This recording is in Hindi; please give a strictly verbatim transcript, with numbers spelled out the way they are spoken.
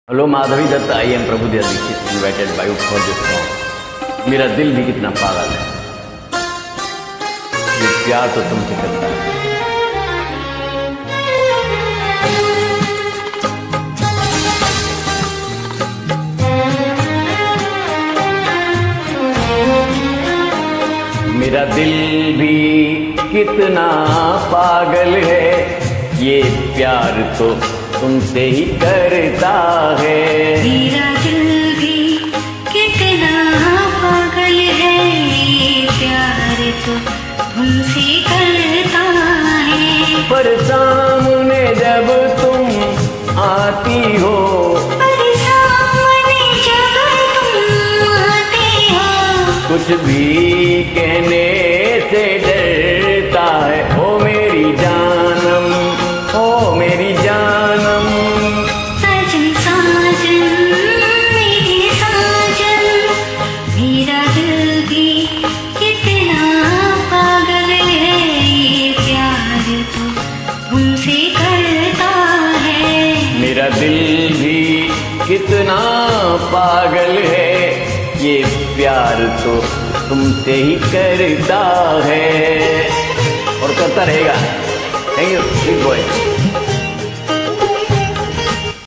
Hello Madhavi Dutt, I am Prabhu Dixit invited by you for this song. मेरा दिल भी कितना पागल है, ये प्यार तो तुमसे करता है। मेरा दिल भी कितना पागल है, ये प्यार तो तुमसे ही करता है। मेरा दिल भी कितना पागल है, ये प्यार तो तुमसे करता है। पर सामने जब तुम आती हो, पर सामने जब तुम आते हो, कुछ भी कहने से डरता है। ओ मेरी जानम, ओ मेरी जानम, साजन साजन मेरे साजन। मेरा दिल भी कितना पागल है, ये प्यार तो तुमसे करता है। मेरा दिल भी कितना पागल है, ये प्यार तो तुमसे ही करता है और करता रहेगा। Thank you big boy.